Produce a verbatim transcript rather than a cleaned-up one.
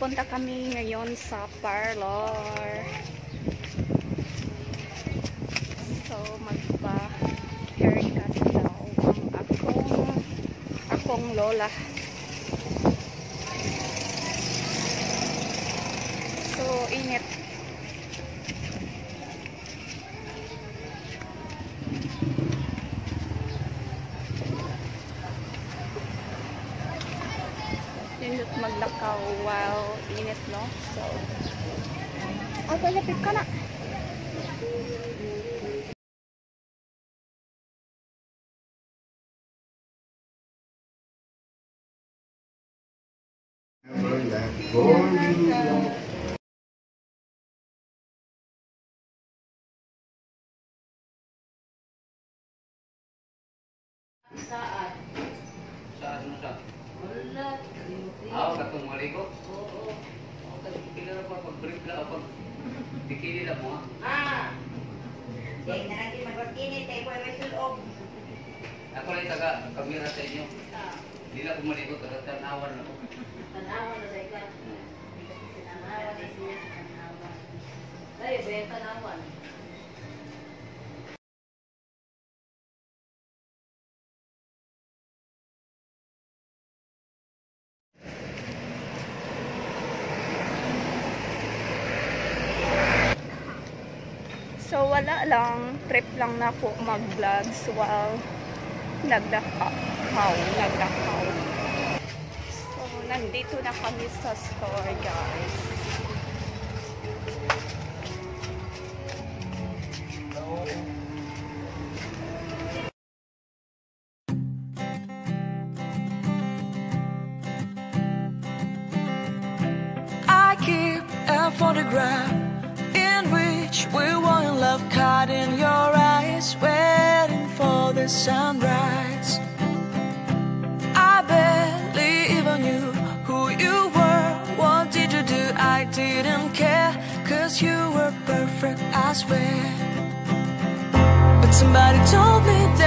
pupunta kami ngayon sa parlor. So, magpa-haircut daw ang akong, akong lola. So, init. Nindot maglakaw while init, no? So, ay, palapit ka na. Saan? Saan mo siya? Wala. Ah, katong maligo? Oo. Pila na pa pag-break na o pag bikini na mo? Ah! Dahil na natin mag-workinit ay buhay may sulog. Ako lang taga-kamera sa inyo. Hindi na ako maligo, taga-tanawan na po. Tanawan na sa ikan? Tanawan na siya. Tanawan. Ay, ba yung tanawan? So, wala lang. Trip lang na po mag-vlogs while nagdakaw. Nagdakaw. So, nandito na kami sa store, guys. I keep a photograph in which we were in love, caught in your eyes, waiting for the sunrise. I barely even knew who you were. What did you do? I didn't care, cause you were perfect, I swear. But somebody told me that